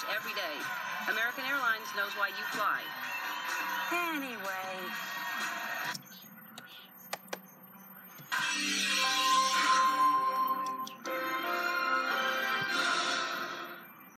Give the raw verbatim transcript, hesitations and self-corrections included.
flights every day. American Airlines knows why you fly. Anyway,